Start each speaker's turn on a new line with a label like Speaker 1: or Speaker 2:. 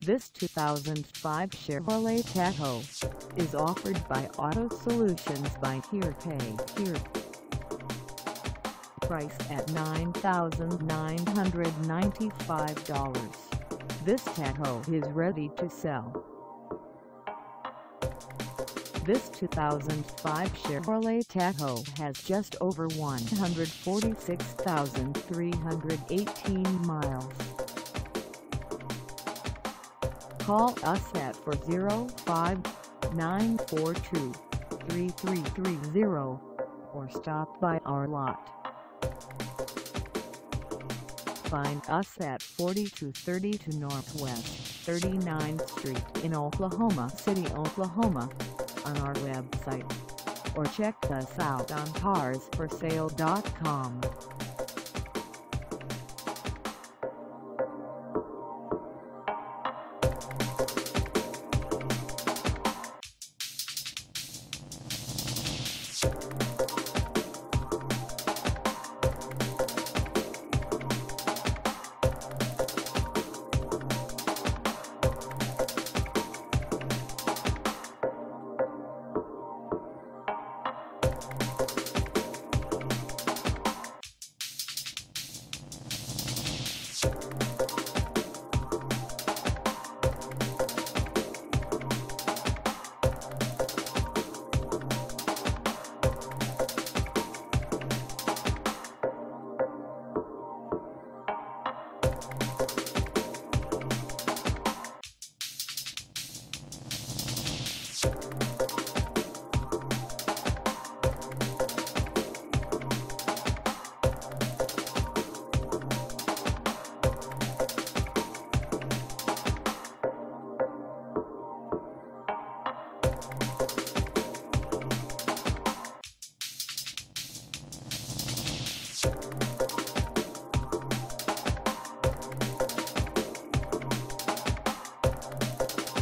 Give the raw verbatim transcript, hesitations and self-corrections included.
Speaker 1: This two thousand five Chevrolet Tahoe is offered by Auto Solutions by Here Pay Here. Priced at nine thousand nine hundred ninety-five dollars, this Tahoe is ready to sell. This two thousand five Chevrolet Tahoe has just over one hundred forty-six thousand three hundred eighteen miles. Call us at four oh five, nine four two, three three three zero or stop by our lot. Find us at forty-two thirty-two Northwest thirty-ninth Street in Oklahoma City, Oklahoma, on our website, or check us out on cars for sale dot com.
Speaker 2: You